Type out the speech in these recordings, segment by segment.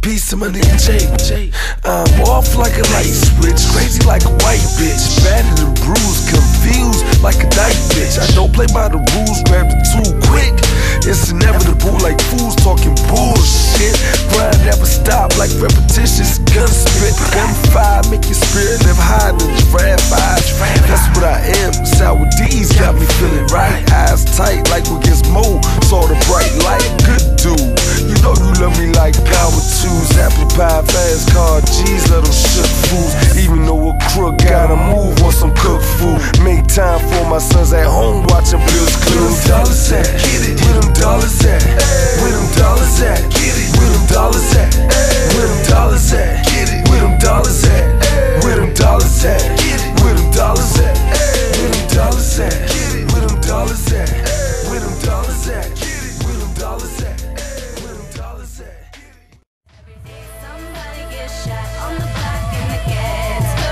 Peace to my nigga Jay. I'm off like a light switch, crazy like a white bitch, battered and bruised, confused like a dyke bitch. I don't play by the rules, grab it too quick. It's inevitable like fools talking bullshit. Grind never stop like repetitious gun spit. Gunfire make your spirit live high than giraffe eyes. That's what I am. Sour D's got me feeling right. Eyes tight like we Gizmo, saw the bright light. Good dude, you know you love me like power twos. Apple pie, fast car, G's, let them shook fools. Even though a crook gotta move on some cooked food. Make time for my sons at home watching Blue's Clues. Where them dollars at? Get it. Where them dollars at? Where them dollars at? Get it. Where them dollars at? Where them dollars at? Get it. Where them dollars at? Where them dollars at? Get it. Where them dollars at? Where them dollars at? Get it. Where them dollars at? Where them dollars at? Get it. Where them dollars at? Where them dollars at? Somebody get shot on the block in the ghetto.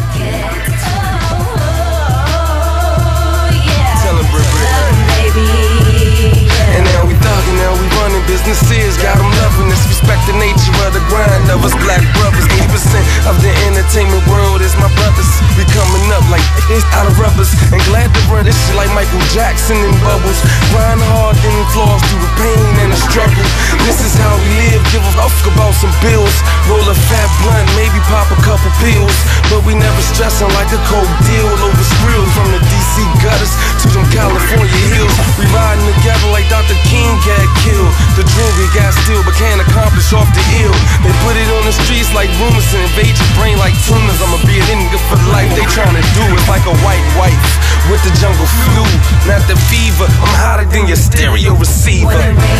Yeah. Tell him, Britt. Love 'em, baby. Yeah. And now we thuggin', now we running businesses. Got them loving this, respect the nature of the grind of us black brothers. 80% of the entertainment world is my brothers. We coming up like it's out of rubbers. And glad to run this shit like Michael Jackson in bubbles. Grind hard, then floss through the pain and the struggle. This is how we live, give a fuck about some bills. Roll a fat blunt, maybe pop a couple pills. But we never stressin' like a cold deal over skrills. From the DC gutters to them California hills. We riding together like Dr. King got killed. The jewelry got still but can't accomplish off the ill. They put it on the streets like rumors and invade your brain like tumors. I'ma be an nigga for life, they tryna do it like a white wife with the jungle flu. Not the fever, I'm hotter than your stereo receiver.